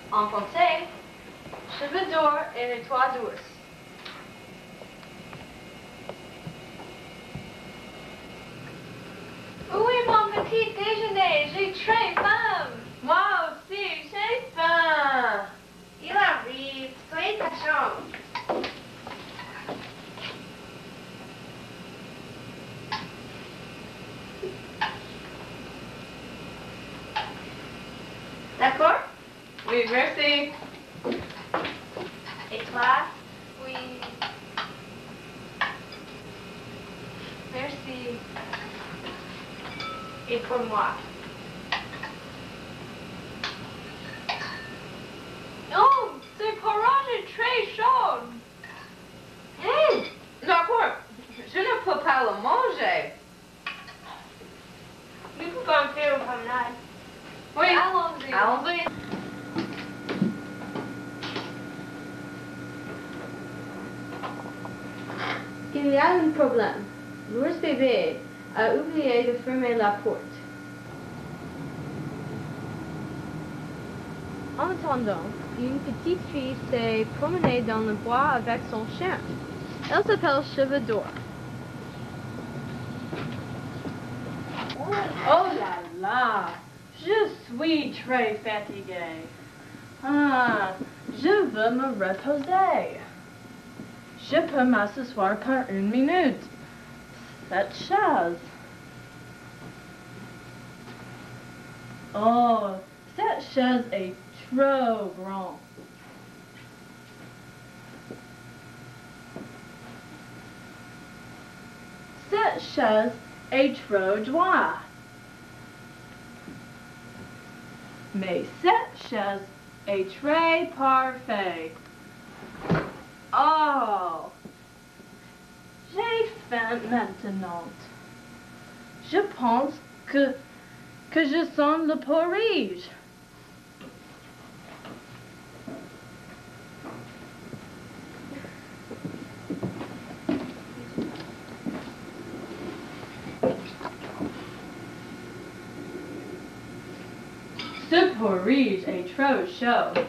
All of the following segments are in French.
En conseil, cheveux d'or et les trois d'ours. Où est mon petit déjeuner? J'ai très faim. Moi aussi, j'ai faim. Il arrive, soyez patient. D'accord? Oui, merci. Et toi? Oui. Merci. Et pour moi? Oh, ce porridge est très chaud. D'accord, je ne peux pas le manger. Nous pouvons faire une promenade. Oui, Allons-y. allons-y. Il y a un problème. L'ours bébé a oublié de fermer la porte. En attendant, une petite fille s'est promenée dans le bois avec son chien. Elle s'appelle Cheveux d'Or. Oh là là, je suis très fatiguée. Ah, je veux me reposer. Je peux m'asseoir par une minute. Cette chaise. Oh, cette chaise est trop grande. Cette chaise est trop droite. Mais cette chaise est très parfaite. Oh, j'ai faim maintenant. Je pense que je sens le porridge. Ce porridge est trop chaud.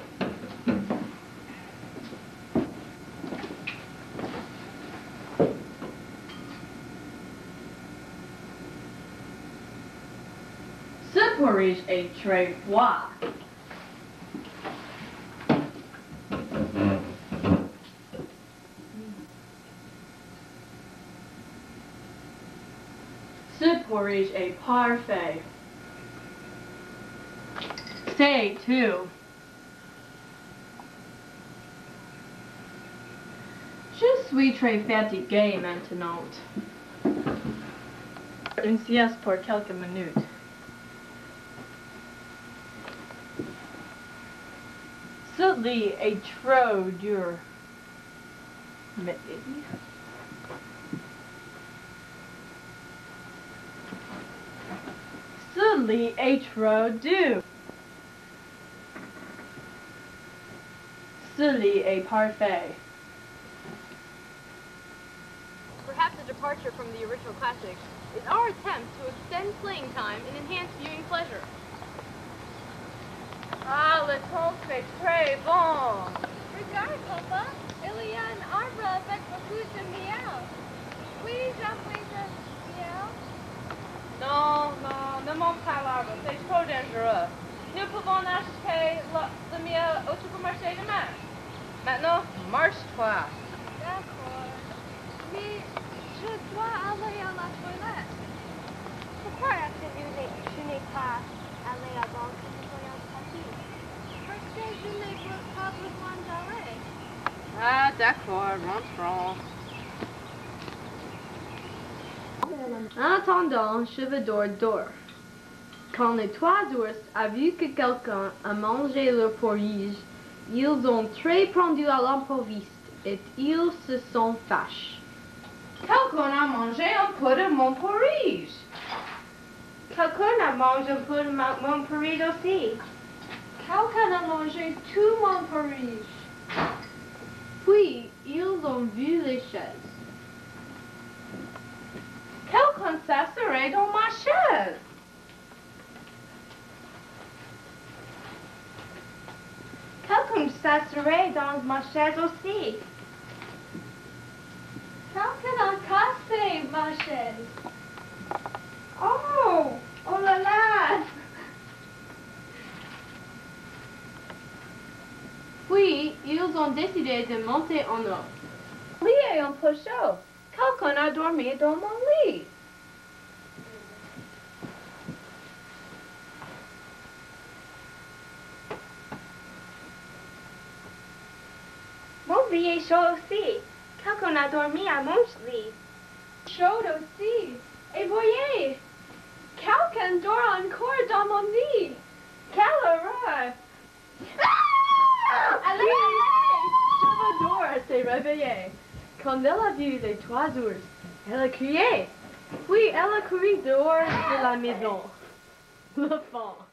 Ce porridge est très froid. Ce porridge est parfait. Say too. Je suis très fatiguée maintenant. Une sieste pour quelques minutes. Ce lit est trop dur. Mais ce lit est trop dur. Ce lit est parfait. Perhaps a departure from the original classics is our attempt to extend playing time and enhance viewing pleasure. Ah, le temps fait très bon. Regarde, papa, il y a un arbre avec beaucoup de miel. Puis-je appeler miel? Non, non, ne monte pas l'arbre, c'est trop dangereux. Nous pouvons acheter le miel au supermarché demain. Maintenant, marche-toi. D'accord. Mais je dois aller à la toilette. Pourquoi est-ce que je n'ai pas allé avant que ce voyage parti? Parce que je n'ai pas besoin d'aller. Ah, d'accord, rentrons. En attendant, Cheveux d'Or dort. Quand les trois ours ont vu que quelqu'un a mangé leur porridge, ils ont très pendu à l'improviste et ils se sont fâchés. Quelqu'un a mangé un peu de mon porridge. Quelqu'un a mangé un peu de mon porridge aussi. Quelqu'un a mangé tout mon porridge. Puis, ils ont vu les chaises. Quelqu'un s'asserait dans ma chaise. s'asseoir dans ma chaise aussi. Quelqu'un a cassé ma chaise. Oh, oh là là. Puis, ils ont décidé de monter en haut. Le lit est un peu chaud. Quelqu'un a dormi dans mon lit. Mon lit est chaud aussi. Quelqu'un a dormi à mon lit. Chaud aussi. Et voyez, quelqu'un dort encore dans mon lit. Quelle horreur! Allez! Chevador s'est réveillée. Quand elle a vu les trois ours, elle a crié. Puis elle a couru dehors de la maison. Le fond.